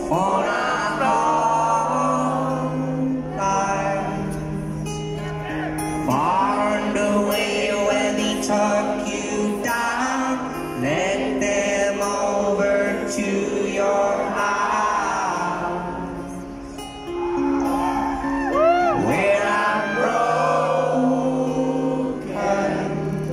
for a long time, far and away when they tuck you down, let them over to your house, where I'm broken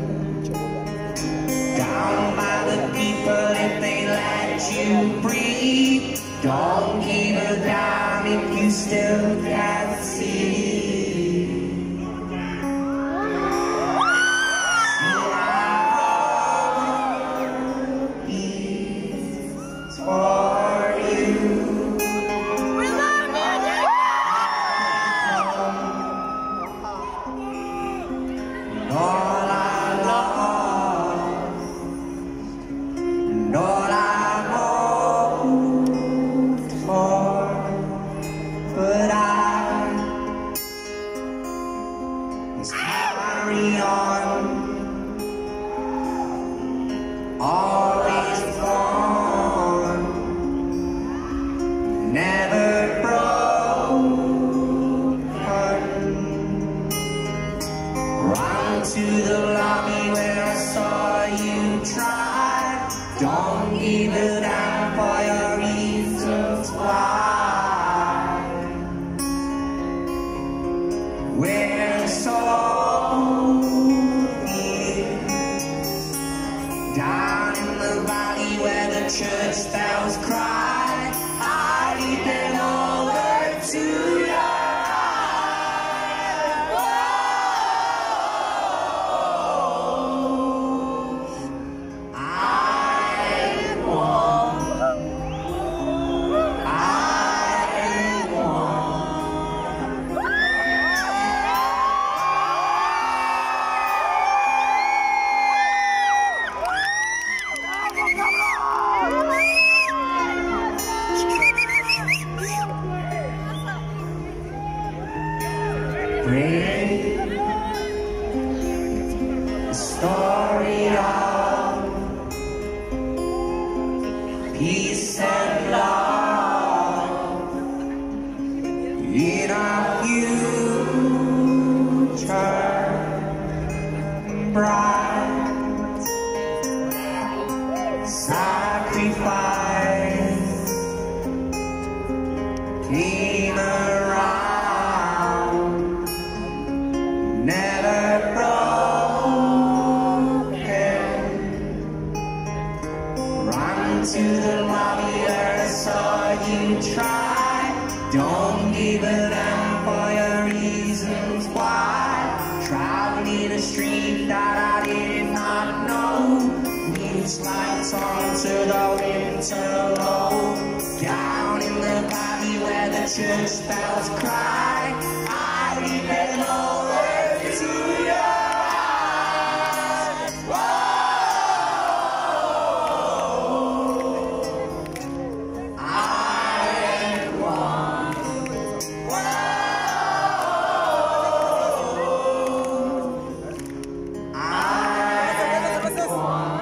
down by the people if they let you breathe. Don't give a damn if you still can't see. For you, we love music. All I lost, and all I hoped for, but I must carry on, always born, never broken. Run to the lobby where I saw you try. Don't give a damn for your reasons why. We're so deep down in the valley where the church bells cry. I lead them over to your bring the story of peace and love in our future bright. Sacrifice came around, never broken. Run to the lobby where I saw you try. Don't give a damn for your reasons why. Traveling a street that I did not know, news lights onto the winter low. Down in the valley where the church bells cry, I lead them over to your eyes. Whoa. I am one. Whoa. I am one.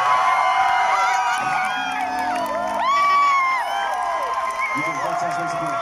You can vote